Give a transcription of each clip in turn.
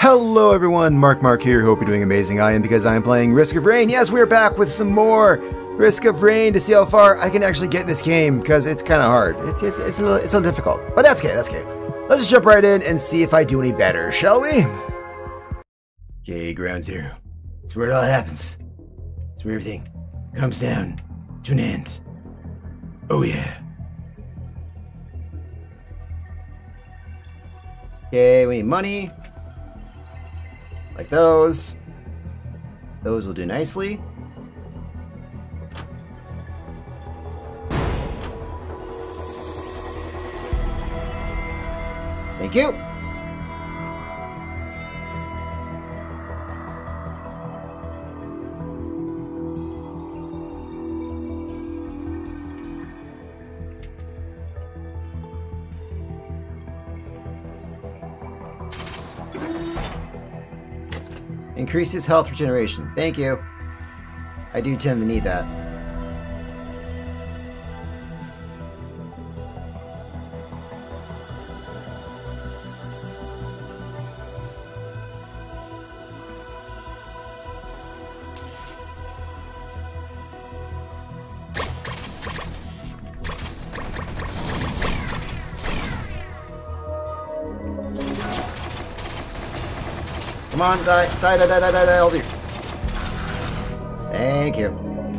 Hello everyone, Mark here, hope you're doing amazing. I am, because I am playing Risk of Rain. Yes, we're back with some more Risk of Rain to see how far I can actually get in this game, because it's kind of hard. It's a little difficult, but that's okay, Let's just jump right in and see if I do any better, shall we? Okay, Ground Zero. It's where it all happens. It's where everything comes down to an end. Oh yeah. Okay, we need money. Like those. Those will do nicely. Thank you. Increases health regeneration. Thank you. I do tend to need that. Come on, die, all of you. Thank you.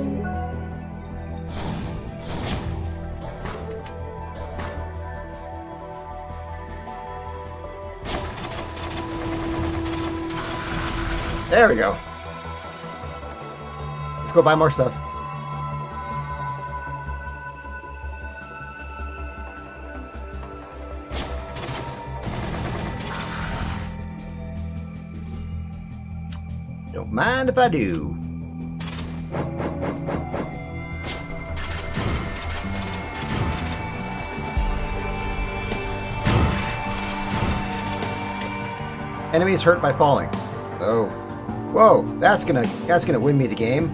There we go. Let's go buy more stuff. Don't mind if I do. Enemies hurt by falling. Oh. Whoa, that's gonna win me the game.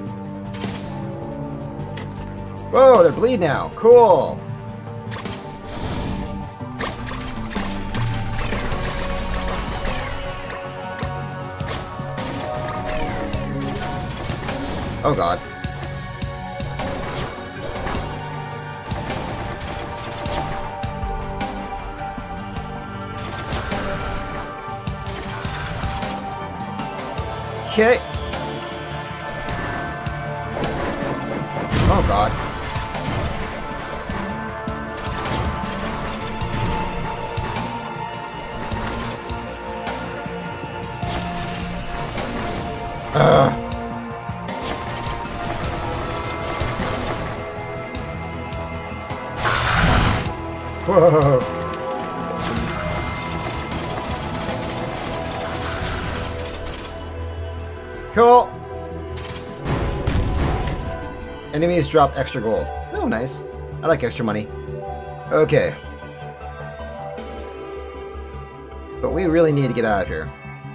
Whoa, they're bleeding now. Cool. Oh god. Okay. Oh god. Whoa. Cool. Enemies drop extra gold. Oh, nice. I like extra money. Okay. But we really need to get out of here.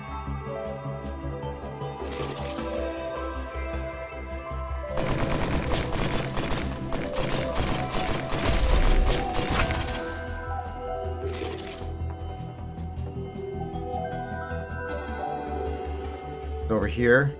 Over here.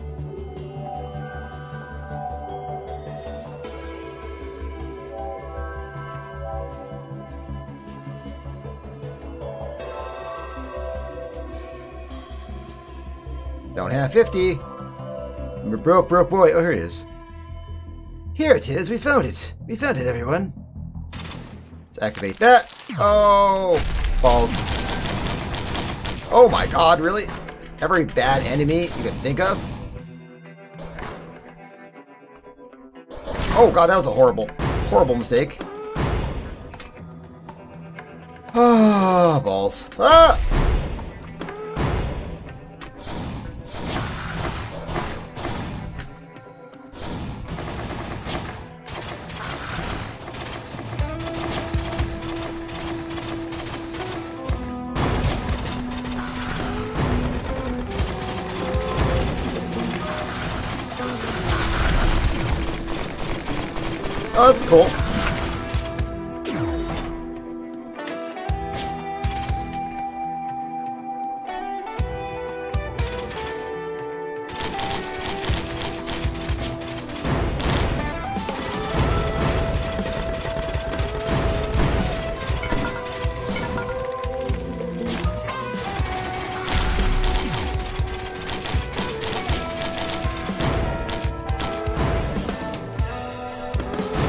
Don't have 50. We're broke boy. Oh, here it is. Here it is. We found it. We found it, everyone. Let's activate that. Oh, balls. Oh my god, really? Every bad enemy you can think of? Oh god, that was a horrible mistake. Ah, balls. Ah! Oh, that's cool.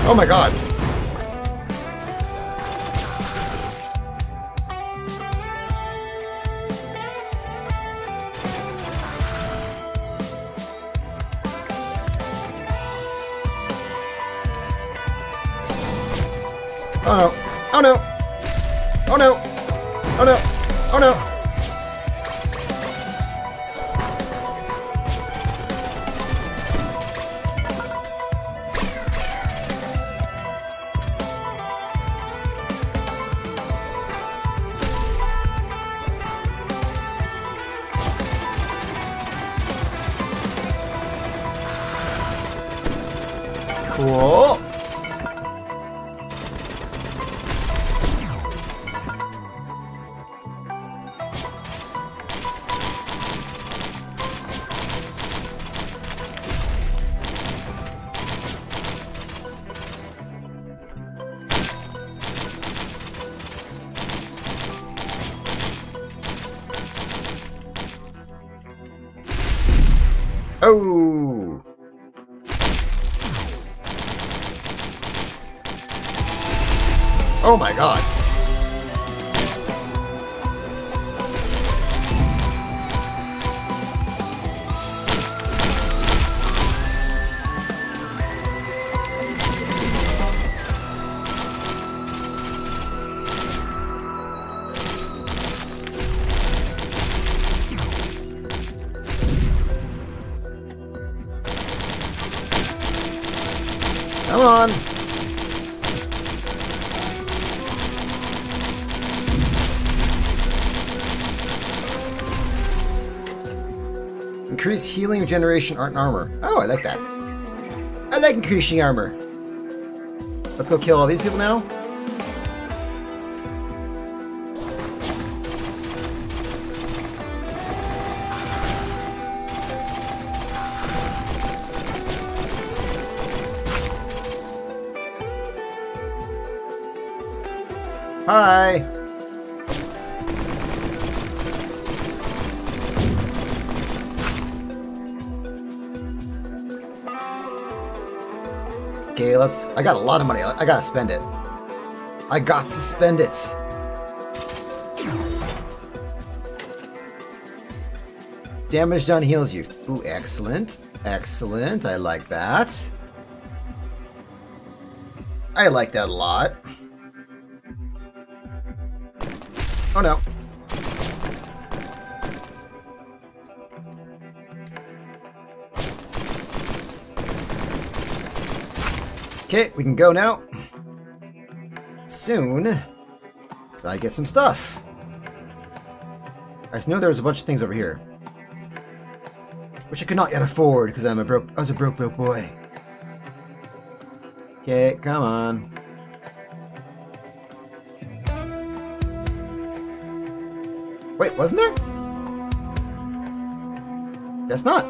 Oh my god! Oh no! Oh no! Oh no! Oh no! Oh no! Cool. Oh! Oh my god! Come on! Increase healing, regeneration, art, and armor. Oh, I like that. I like increasing armor. Let's go kill all these people now. Hi! Okay, I got a lot of money. I gotta spend it. I got to spend it. Damage done heals you. Ooh, excellent. Excellent. I like that. I like that a lot. Oh no. Okay, we can go now. Soon. So I get some stuff. I know there was a bunch of things over here. Which I could not yet afford because I was a broke boy. Okay, come on. Wait, wasn't there? Guess not.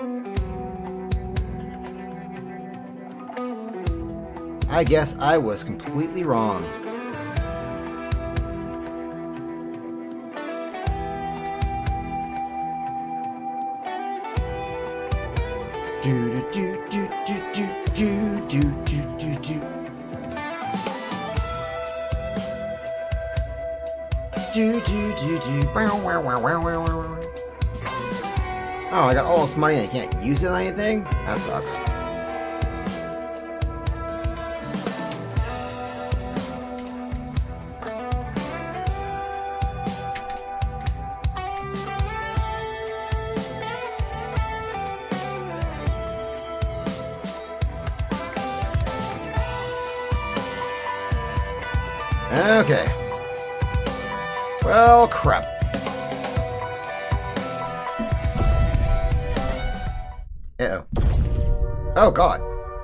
I guess I was completely wrong. Do do do do do do do do do do. Do do do do. Oh, I got all this money and I can't use it on anything? That sucks. Okay. Well, crap. Uh-oh. Oh, God.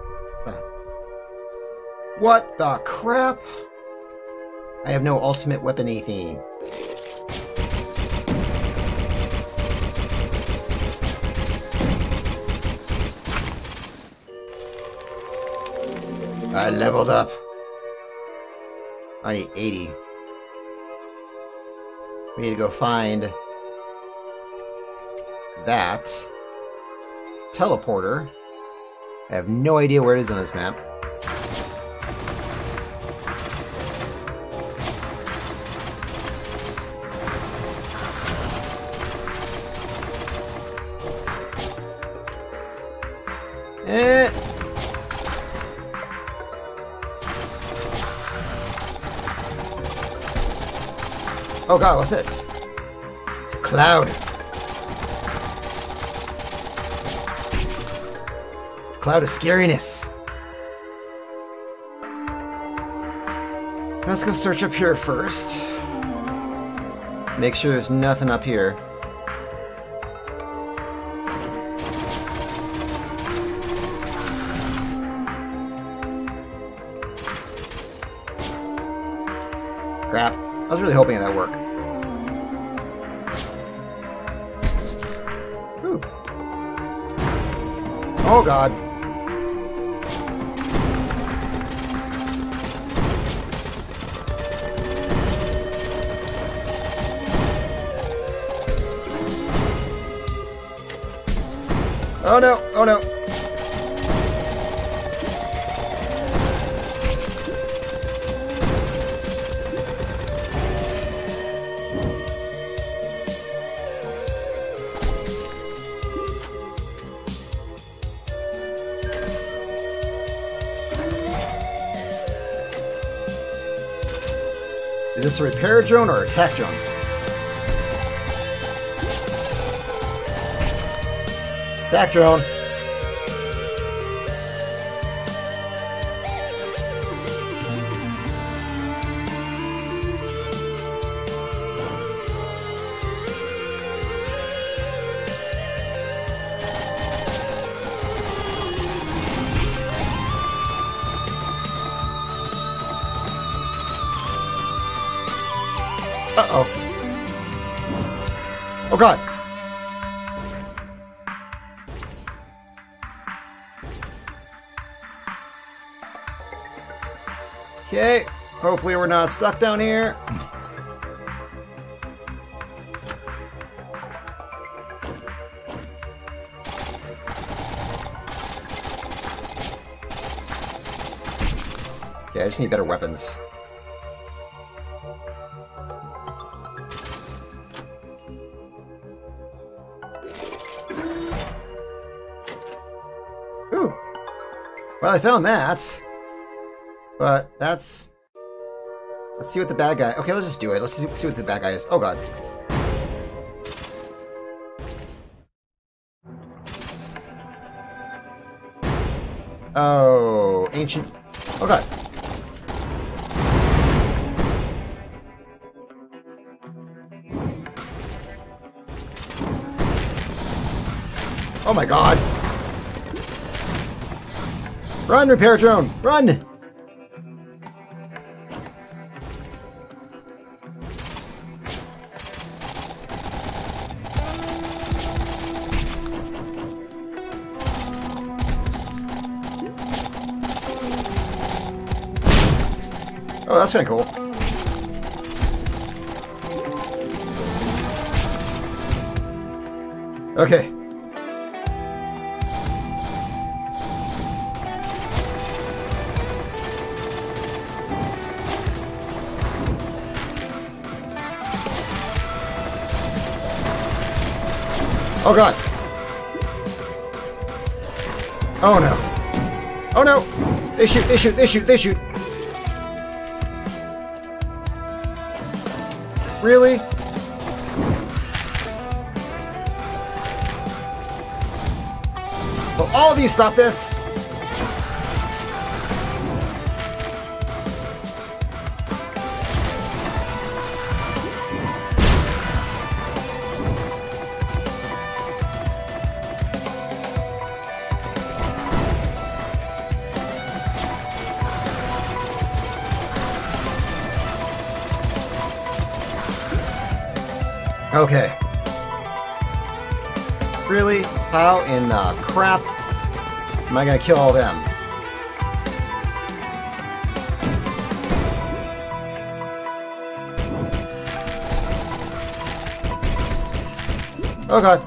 What the crap? I have no ultimate weapon anything. I leveled up. I need 80. We need to go find that teleporter. I have no idea where it is on this map. Oh god, what's this? Cloud. Cloud of scariness. Let's go search up here first. Make sure there's nothing up here. Crap. I was really hoping that'd work. Ooh. Oh god. Oh no, oh no. Is this a repair drone or attack drone? Attack drone. Uh-oh. Oh god. Okay, hopefully we're not stuck down here. Okay, I just need better weapons. Ooh. Well, I found that. But that's... Let's see what the bad guy... Okay, let's just do it. Let's see what the bad guy is. Oh, God. Oh, ancient... Oh, God. Oh, my God. Run, repair drone! Run! Oh, that's kind of cool. Okay. Oh god. Oh no. Oh no. They shoot, they shoot, they shoot, they shoot. Really? Will all of you stop this? Okay. Really? How in the crap am I gonna kill all them? Oh god.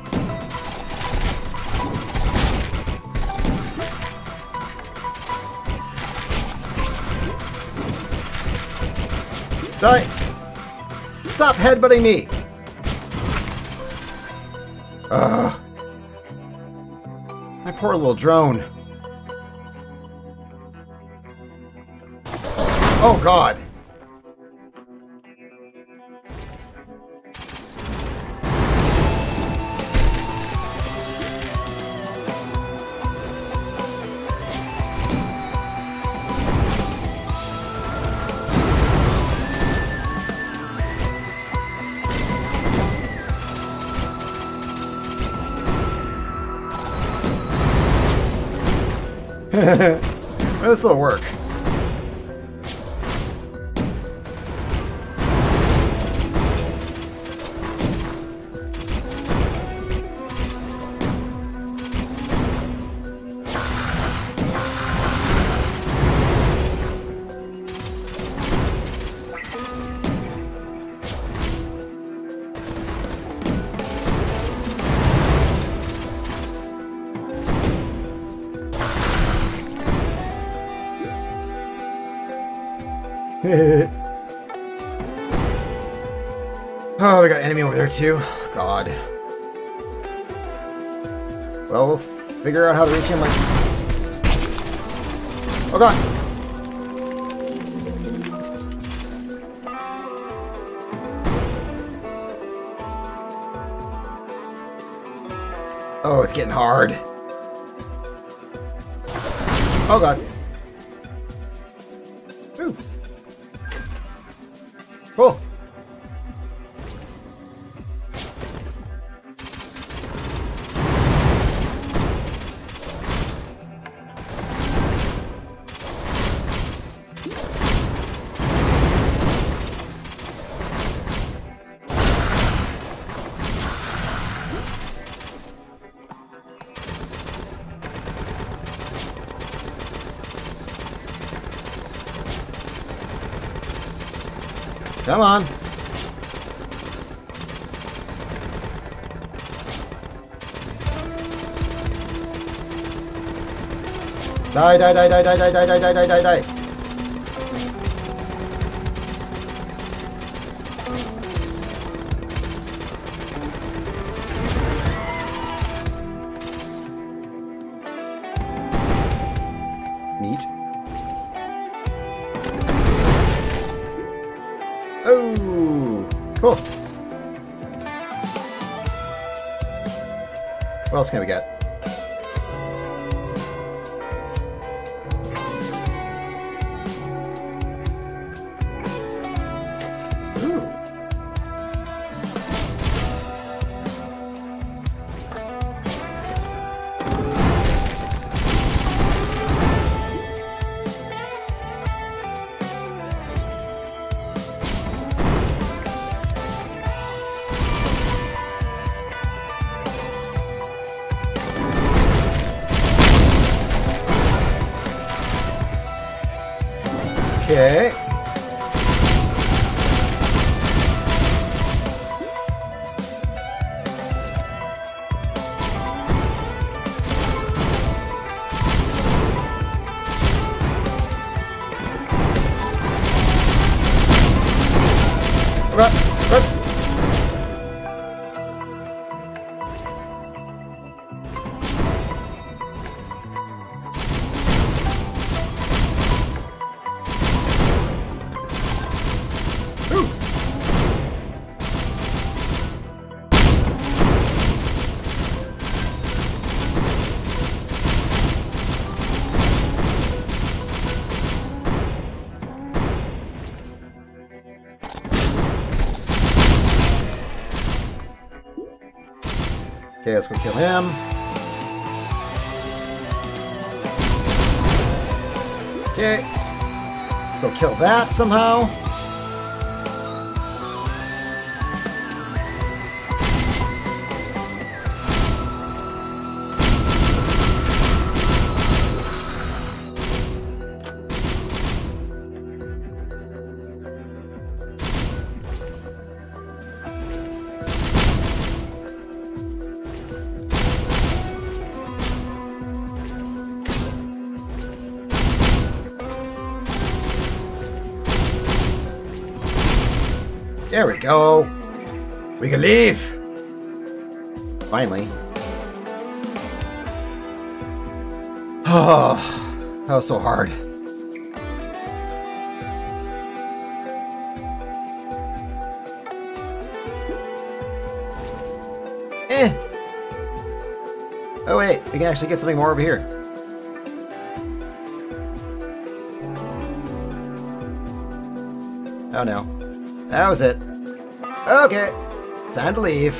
Die! Stop headbutting me! My poor little drone. Oh god. This will work. Oh, we got enemy over there too. God. Well, we'll figure out how to reach him. Like, oh God. Oh, it's getting hard. Oh God. Ooh. Cool. Come on. Die, die, die, die, die, die, die, die, die, die, die. Neat. Oh, cool. What else can we get? Ooh. Okay. Run, run. Okay, let's go kill him. Okay. Let's go kill that somehow. There we go. We can leave. Finally. Oh, that was so hard. Oh wait, we can actually get something more over here. Oh no. That was it. Okay. Time to leave.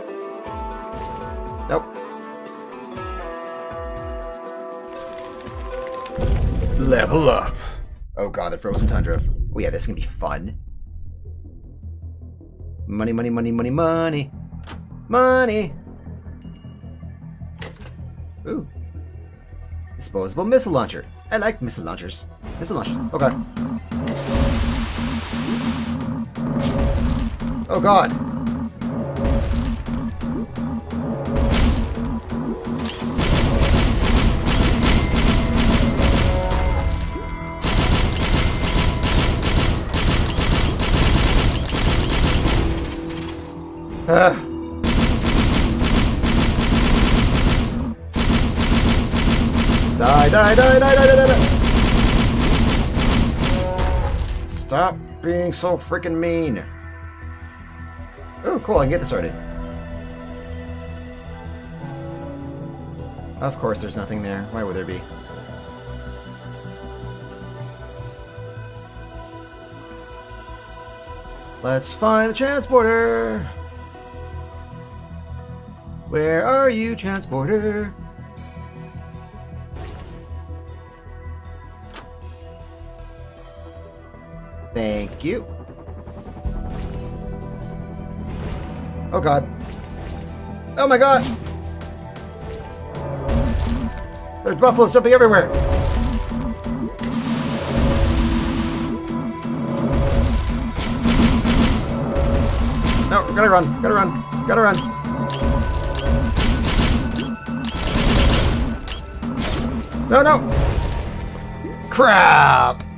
Nope. Level up. Oh god, the frozen tundra. Oh yeah, this is gonna be fun. Money, money, money, money, money. Money. Ooh. Disposable missile launcher. I like missile launchers. Missile launchers. Oh god. Oh god. Die, die, die, die, die, die, die. Stop being so freaking mean. Oh, cool, I can get this started. Of course, there's nothing there. Why would there be? Let's find the transporter. Where are you, transporter? Thank you. Oh god. Oh my god! There's buffaloes jumping everywhere! No, gotta run, gotta run, gotta run. No, no! Crap!